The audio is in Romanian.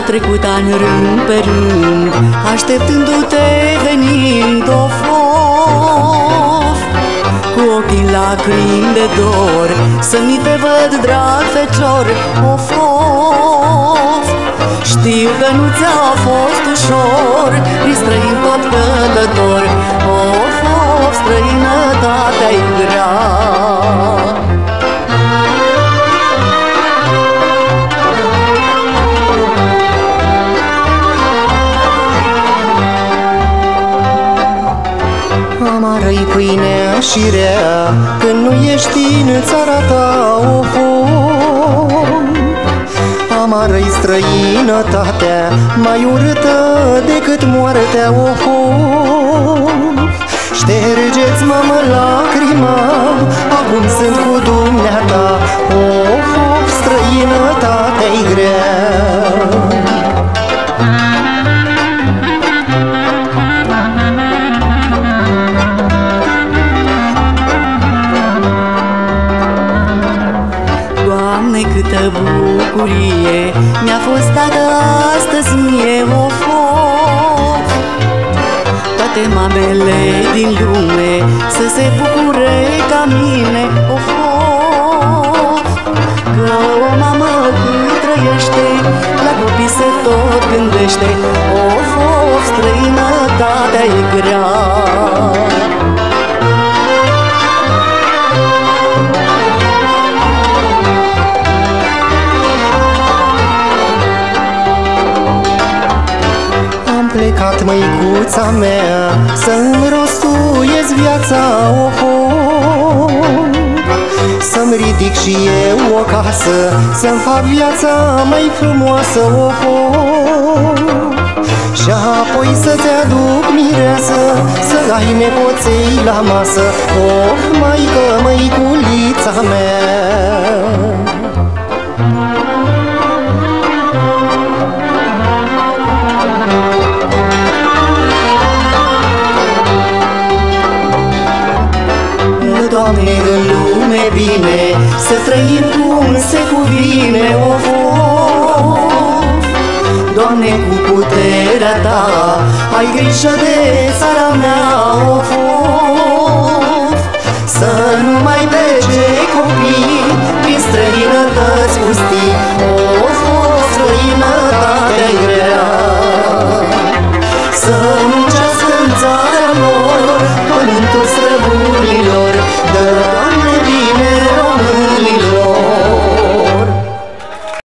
trecut ani rând pe rând, așteptându-te venind, of, of. Cu ochii lacrimi de dor, să mi te văd, drag fecior, of, of. Știu că nu ți-a fost ușor, prin străin tot călător, of, of, străinătatea-i grea. Amară-i pâinea și rea când nu ești în țara ta, of, of. Amară-i străinătatea, mai urâtă decât moartea, of, of. Ștergeți, mamă, lacrima, acum sunt cu dumneata, of, of, străinătatea-i grea. Doamne, câtă bucurie mi-a fost dată astăzi mie, of, of. Toate mamele din lume să se bucure ca mine, of, of. Că o mamă cât trăiește, la copii se tot gândește, of, of, străinătatea-i grea. Plecat, măicuța mea, să-mi rostuiesc viața, of, of. Să-mi ridic și eu o casă, să-mi fac viața mai frumoasă, of, of. Și apoi să-ți aduc mireasă, să ai nepoței la masă, of, măică, măiculița mea. Doamne, în lume bine, să trăim cum se cuvine, of, of. Doamne, cu puterea Ta, ai grijă de țara mea, of, of. Să nu mai plece copii prin străinătăți pustii, of, of, străinătatea-i grea. Să nu cească în țara lor pământul străbunilor,